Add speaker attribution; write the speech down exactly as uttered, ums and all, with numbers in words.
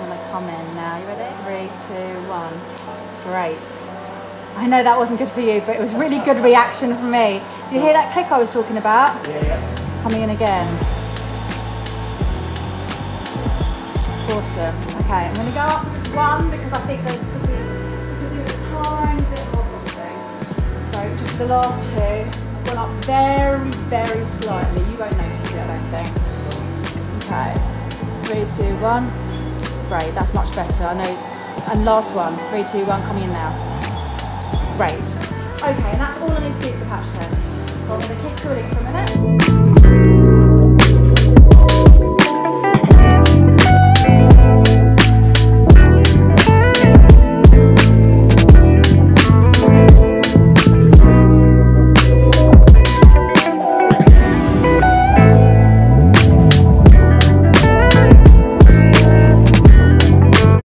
Speaker 1: gonna come in now. You ready? Three, two, one. Great. I know that wasn't good for you, but it was really good reaction from me. Did you hear that click I was talking about?
Speaker 2: Yeah, yeah.
Speaker 1: Coming in again. Awesome. Okay, I'm gonna go up just one because I think there's could be, could be a tiny bit more something. So just the last two, I've gone up very, very slightly. You won't notice it, I don't think. Okay, three, two, one. Great, that's much better. I know. And last one, three, two, one, coming in now. Great. Okay, and that's all I need to do for the patch test. So I'm going to keep cooling for a minute.